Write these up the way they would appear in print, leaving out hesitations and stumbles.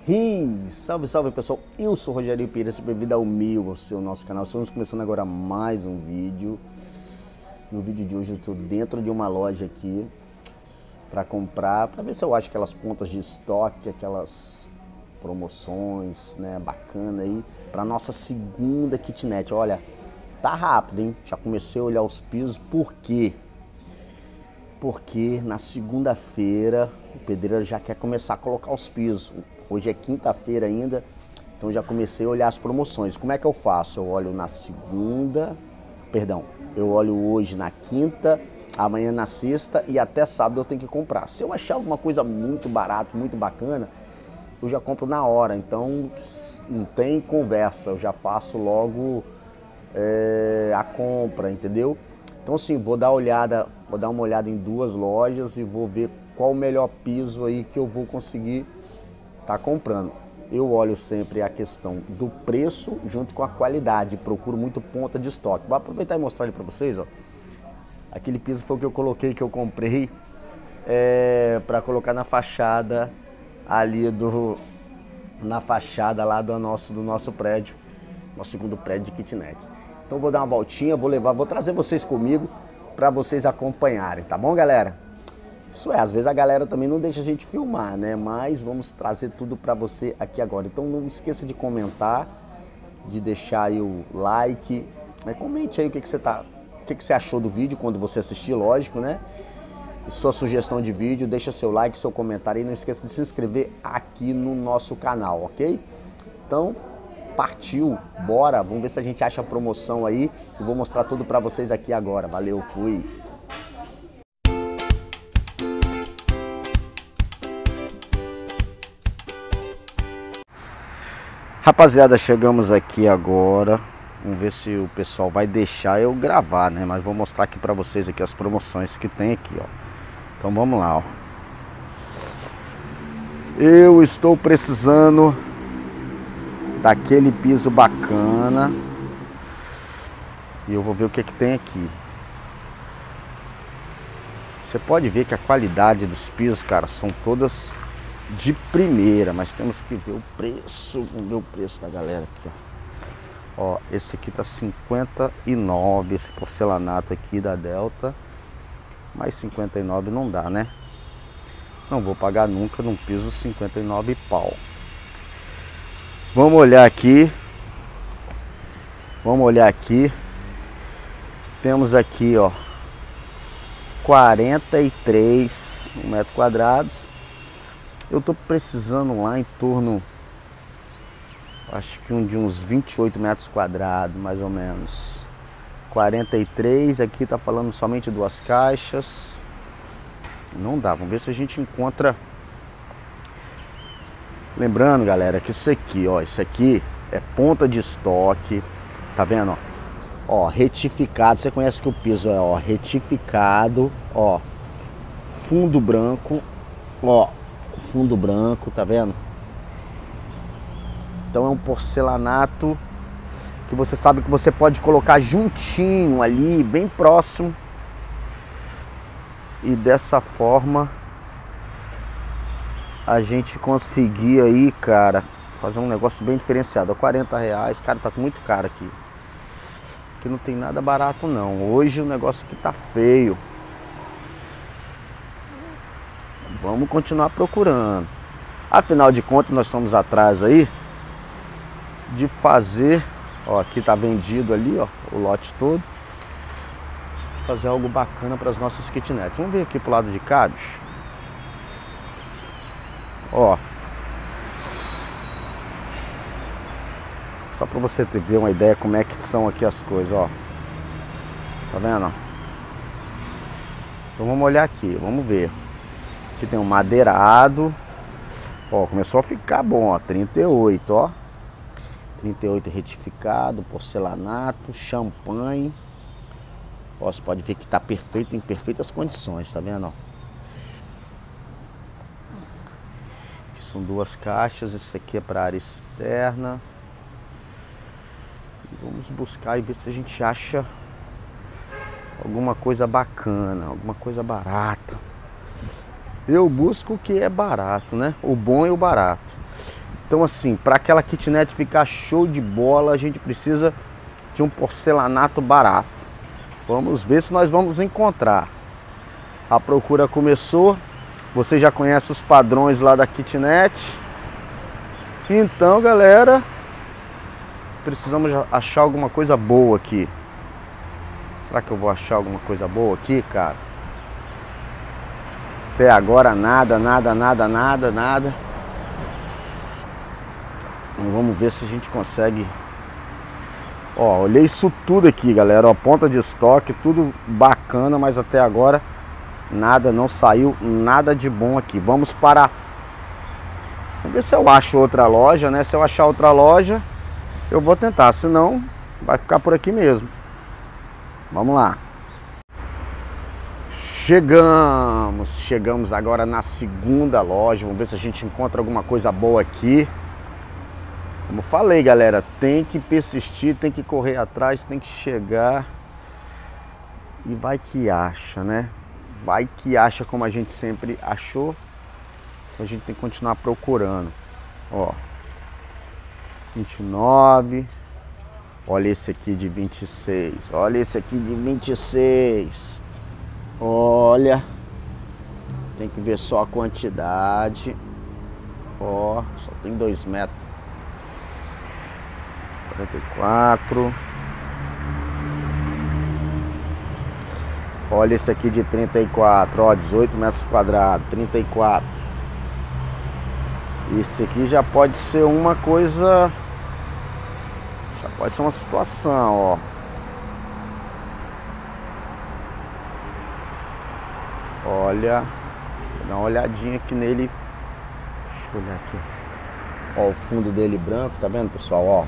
Salve, salve pessoal, eu sou o Rogério Pires, seja bem-vindo ao seu nosso canal. Estamos começando agora mais um vídeo. No vídeo de hoje eu estou dentro de uma loja aqui para comprar, para ver se eu acho aquelas pontas de estoque, aquelas promoções, né, bacana aí, para nossa segunda kitnet. Olha, tá rápido, hein? Já comecei a olhar os pisos, por quê? Porque na segunda-feira o pedreiro já quer começar a colocar os pisos. Hoje é quinta-feira ainda, então já comecei a olhar as promoções. Como é que eu faço? Eu olho na segunda, eu olho hoje na quinta, amanhã na sexta e até sábado eu tenho que comprar. Se eu achar alguma coisa muito barata, muito bacana, eu já compro na hora. Então não tem conversa, eu já faço logo a compra, entendeu? Então assim, vou dar uma olhada em duas lojas e vou ver qual o melhor piso aí que eu vou conseguir tá comprando. Eu olho sempre a questão do preço junto com a qualidade, procuro muito ponta de estoque. Vou aproveitar e mostrar ele para vocês, ó. Aquele piso foi o que eu coloquei, que eu comprei para colocar na fachada ali na fachada lá do nosso prédio, nosso segundo prédio de kitnets. Então vou dar uma voltinha, vou trazer vocês comigo para vocês acompanharem, tá bom, galera? Isso às vezes a galera também não deixa a gente filmar, né? Mas vamos trazer tudo para você aqui agora. Então não esqueça de comentar, de deixar aí o like, né? Comente aí o que você achou do vídeo quando você assistir, lógico, né? E sua sugestão de vídeo, deixa seu like, seu comentário e não esqueça de se inscrever aqui no nosso canal, ok? Então, partiu, bora, vamos ver se a gente acha a promoção aí e vou mostrar tudo para vocês aqui agora. Valeu, fui! Rapaziada, chegamos aqui agora. Vamos ver se o pessoal vai deixar eu gravar, né? Mas vou mostrar aqui pra vocês aqui as promoções que tem aqui, ó. Então vamos lá, ó. Eu estou precisando daquele piso bacana. E eu vou ver o que tem aqui. Você pode ver que a qualidade dos pisos, cara, são todas de primeira, mas temos que ver o preço. Vamos ver o preço da galera aqui, ó. Esse aqui tá 59, esse porcelanato aqui da Delta, mas 59 não dá, né? Não vou pagar nunca num piso 59 pau. Vamos olhar aqui. Temos aqui, ó, 43 metros quadrados. Eu tô precisando lá em torno, acho que de uns 28 metros quadrados, mais ou menos. 43, aqui tá falando somente duas caixas. Não dá, vamos ver se a gente encontra. Lembrando, galera, que isso aqui, ó, isso aqui é ponta de estoque, tá vendo, ó? Ó, retificado, você conhece que o piso é, ó, retificado, ó, fundo branco, ó. Fundo branco, tá vendo? Então é um porcelanato que você sabe que você pode colocar juntinho ali, bem próximo. E dessa forma a gente conseguir aí, cara, fazer um negócio bem diferenciado. R$40, cara, tá muito caro aqui. Aqui não tem nada barato não. Hoje o negócio aqui tá feio. Vamos continuar procurando. Afinal de contas, nós estamos atrás aí de fazer, ó, aqui tá vendido ali, ó, o lote todo. Fazer algo bacana para as nossas kitnets. Vamos ver aqui pro lado de cá, bicho. Ó. Só para você ter uma ideia como é que são aqui as coisas, ó. Tá vendo? Então vamos olhar aqui, vamos ver. Aqui tem um madeirado. Ó, começou a ficar bom, ó, 38, ó. 38 retificado, porcelanato, champanhe. Ó, você pode ver que tá perfeito, em perfeitas condições, tá vendo, ó? Aqui são duas caixas, esse aqui é para área externa. E vamos buscar e ver se a gente acha alguma coisa bacana, alguma coisa barata. Eu busco o que é barato, né? O bom e o barato. Então assim, para aquela kitnet ficar show de bola, a gente precisa de um porcelanato barato. Vamos ver se nós vamos encontrar. A procura começou. Você já conhece os padrões lá da kitnet. Então, galera, precisamos achar alguma coisa boa aqui. Será que eu vou achar alguma coisa boa aqui, cara? Até agora nada. Vamos ver se a gente consegue. Ó, olhei isso tudo aqui, galera. Ó, ponta de estoque, tudo bacana, mas até agora nada, não saiu nada de bom aqui. Vamos ver se eu acho outra loja, né? Se eu achar outra loja, eu vou tentar. Senão, vai ficar por aqui mesmo. Vamos lá. Chegamos agora na segunda loja. Vamos ver se a gente encontra alguma coisa boa aqui. Como eu falei, galera, tem que persistir, tem que correr atrás, tem que chegar. E vai que acha, né? Vai que acha como a gente sempre achou. Então a gente tem que continuar procurando. Ó, 29. Olha esse aqui de 26. Olha esse aqui de 26. Olha. Tem que ver só a quantidade. Ó, só tem 2 metros. 44. Olha esse aqui de 34. Ó, 18 metros quadrados. 34. Esse aqui já pode ser uma coisa. Já pode ser uma situação, ó. Olha, vou dar uma olhadinha aqui nele. Deixa eu olhar aqui. Ó, o fundo dele branco, tá vendo, pessoal? Ó.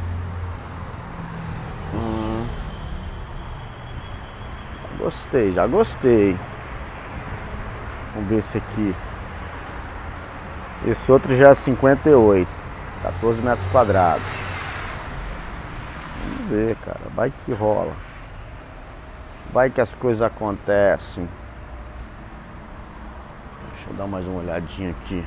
Já gostei. Vamos ver esse aqui. Esse outro já é 58. 14 metros quadrados. Vamos ver, cara. Vai que rola. Vai que as coisas acontecem. Deixa eu dar mais uma olhadinha aqui.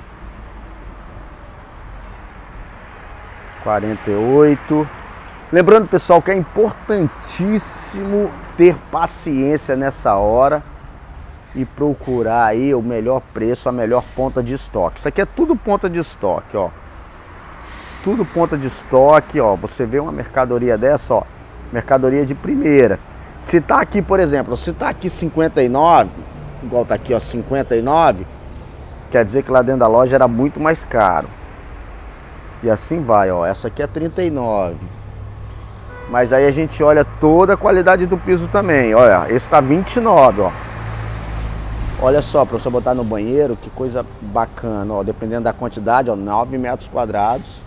48. Lembrando, pessoal, que é importantíssimo ter paciência nessa hora e procurar aí o melhor preço, a melhor ponta de estoque. Isso aqui é tudo ponta de estoque, ó. Tudo ponta de estoque, ó. Você vê uma mercadoria dessa, ó. Mercadoria de primeira. Se tá aqui, por exemplo, se tá aqui 59, igual tá aqui, ó, 59, quer dizer que lá dentro da loja era muito mais caro. E assim vai, ó. Essa aqui é 39. Mas aí a gente olha toda a qualidade do piso também. Olha, esse tá 29, ó. Olha só, para você botar no banheiro, que coisa bacana, ó. Dependendo da quantidade, ó, 9 metros quadrados.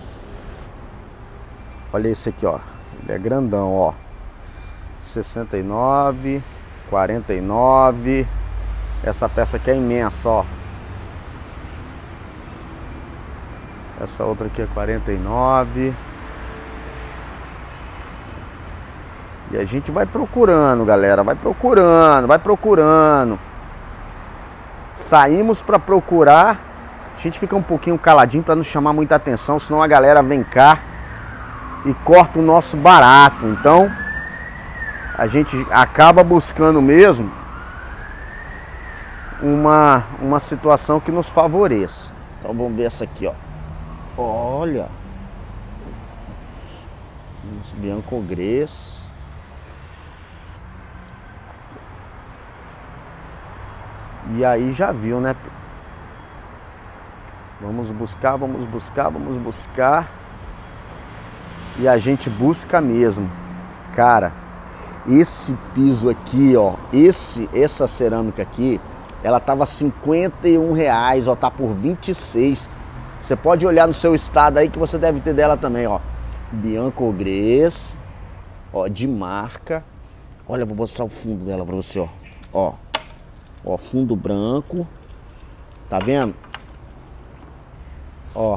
Olha esse aqui, ó. Ele é grandão, ó. 69, 49. Essa peça aqui é imensa, ó. Essa outra aqui é 49. E a gente vai procurando, galera. Vai procurando. Saímos para procurar. A gente fica um pouquinho caladinho para não chamar muita atenção, senão a galera vem cá e corta o nosso barato. Então, a gente acaba buscando mesmo uma situação que nos favoreça. Então, vamos ver essa aqui, ó. Olha. Uns Bianco Grés. E aí já viu, né? Vamos buscar. E a gente busca mesmo. Cara, esse piso aqui, ó, essa cerâmica aqui, ela tava R$51, ó, tá por 26. Você pode olhar no seu estado aí que você deve ter dela também, ó. Bianco Grés, ó, de marca. Olha, vou mostrar o fundo dela pra você, ó. Ó, fundo branco. Tá vendo? Ó.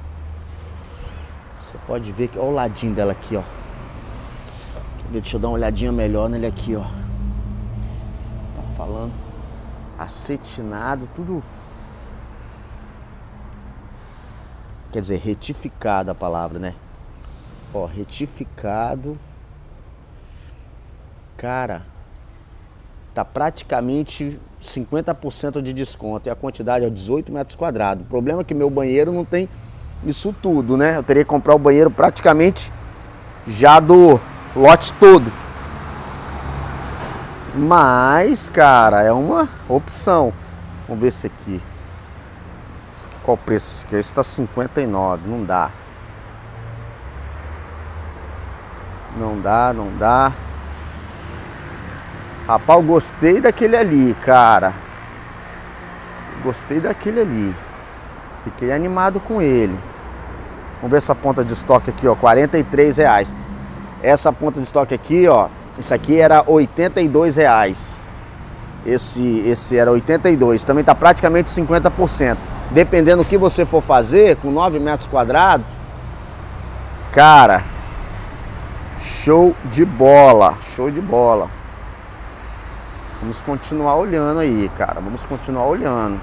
Você pode ver que... Ó o ladinho dela aqui, ó. Deixa eu dar uma olhadinha melhor nele aqui, ó. Tá falando? Acetinado, tudo... quer dizer, retificado a palavra, né? Ó, retificado. Cara, tá praticamente 50% de desconto. E a quantidade é 18 metros quadrados. O problema é que meu banheiro não tem isso tudo, né? Eu teria que comprar o banheiro praticamente já do lote todo. Mas, cara, é uma opção. Vamos ver esse aqui. Qual o preço? Esse aqui? Esse tá 59, não dá. Não dá, não dá. Rapaz, eu gostei daquele ali, cara. Gostei daquele ali. Fiquei animado com ele. Vamos ver essa ponta de estoque aqui, ó, R$43. Essa ponta de estoque aqui, ó, isso aqui era R$82. Esse era 82, também tá praticamente 50%. Dependendo do que você for fazer, com 9 metros quadrados, cara, show de bola, show de bola. Vamos continuar olhando aí, cara, vamos continuar olhando.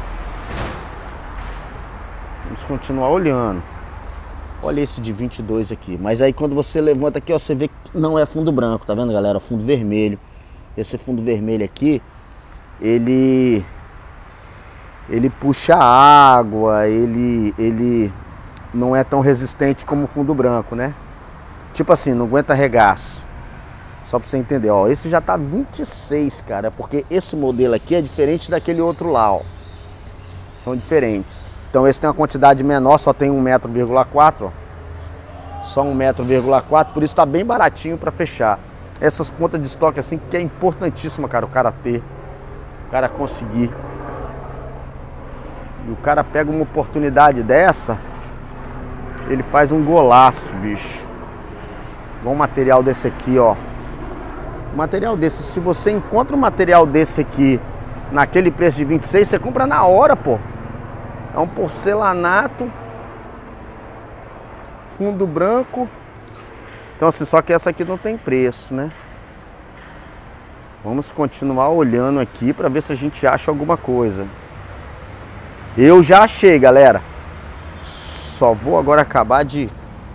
Vamos continuar olhando. Olha esse de 22 aqui, mas aí quando você levanta aqui, ó, você vê que não é fundo branco, tá vendo, galera? Fundo vermelho. Esse fundo vermelho aqui, ele puxa água, ele não é tão resistente como o fundo branco, né? Tipo assim, não aguenta regaço. Só pra você entender, ó, esse já tá 26, cara, porque esse modelo aqui é diferente daquele outro lá, ó. São diferentes. Então esse tem uma quantidade menor, só tem 1,4 m, ó. Só 1,4 m, por isso tá bem baratinho pra fechar. Essas pontas de estoque assim que é importantíssima, cara, o cara ter, o cara conseguir. E o cara pega uma oportunidade dessa, ele faz um golaço, bicho. Bom material desse aqui, ó. Material desse, se você encontra um material desse aqui naquele preço de 26, você compra na hora, pô. É um porcelanato, fundo branco. Então assim, só que essa aqui não tem preço, né? Vamos continuar olhando aqui para ver se a gente acha alguma coisa. Eu já achei, galera. Só vou agora acabar de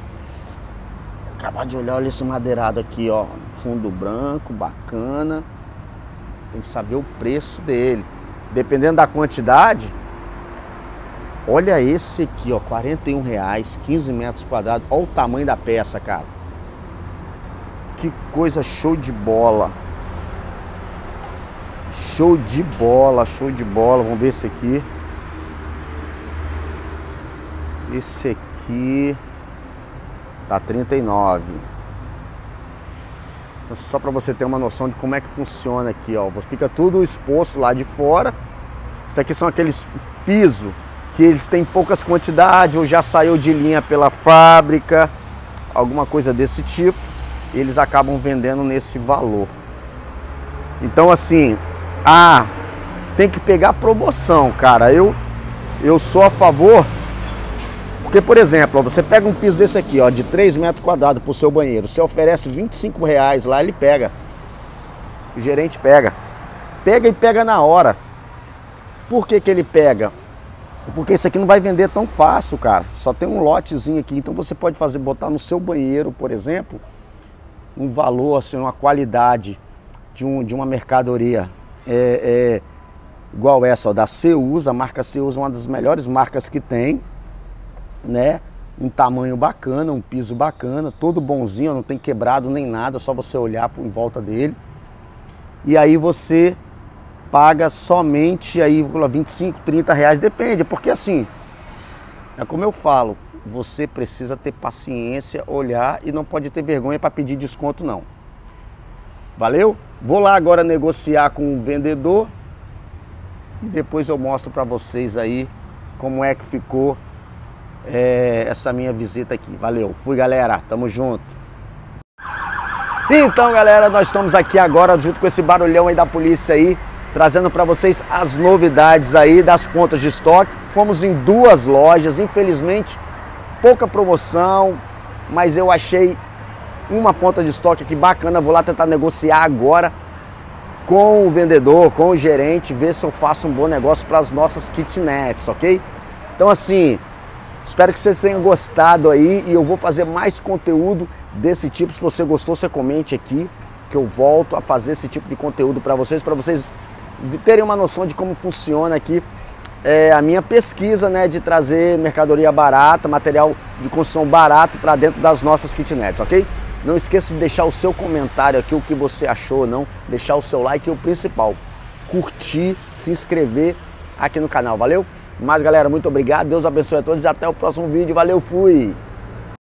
olhar, olha esse madeirado aqui, ó. Fundo branco, bacana. Tem que saber o preço dele. Dependendo da quantidade. Olha esse aqui, ó, R$41, 15 metros quadrados. Olha o tamanho da peça, cara. Que coisa show de bola. Show de bola, show de bola. Vamos ver esse aqui. Esse aqui tá 39. Só para você ter uma noção de como é que funciona aqui, ó. Fica tudo exposto lá de fora. Isso aqui são aqueles pisos que eles têm poucas quantidades ou já saiu de linha pela fábrica, alguma coisa desse tipo. E eles acabam vendendo nesse valor. Então assim, tem que pegar promoção, cara. Eu sou a favor. Porque, por exemplo, ó, você pega um piso desse aqui, ó, de 3 metros quadrados pro seu banheiro, você oferece R$25 lá, ele pega. O gerente pega. Pega e pega na hora. Por que que ele pega? Porque isso aqui não vai vender tão fácil, cara. Só tem um lotezinho aqui, então você pode botar no seu banheiro, por exemplo, um valor, assim, uma qualidade de uma mercadoria igual essa, ó, da Ceusa. A marca Ceusa é uma das melhores marcas que tem, né? Um tamanho bacana, um piso bacana, todo bonzinho, não tem quebrado nem nada, só você olhar em volta dele. E aí você paga somente aí R$25, R$30, depende, porque assim, é como eu falo, você precisa ter paciência, olhar e não pode ter vergonha para pedir desconto não. Valeu? Vou lá agora negociar com o vendedor e depois eu mostro para vocês aí como é que ficou essa minha visita aqui. Valeu, fui galera, tamo junto. Então galera, nós estamos aqui agora junto com esse barulhão aí da polícia aí, trazendo para vocês as novidades aí das pontas de estoque. Fomos em 2 lojas, infelizmente pouca promoção, mas eu achei uma ponta de estoque aqui bacana. Vou lá tentar negociar agora com o vendedor, com o gerente, ver se eu faço um bom negócio para as nossas kitnets, ok? Então assim, Espero que vocês tenham gostado aí e eu vou fazer mais conteúdo desse tipo. Se você gostou, você comente aqui que eu volto a fazer esse tipo de conteúdo para vocês terem uma noção de como funciona aqui a minha pesquisa, né, de trazer mercadoria barata, material de construção barato para dentro das nossas kitnets, ok? Não esqueça de deixar o seu comentário aqui, o que você achou ou não, deixar o seu like e o principal, curtir, se inscrever aqui no canal, valeu? Mas galera, muito obrigado, Deus abençoe a todos e até o próximo vídeo, valeu, fui!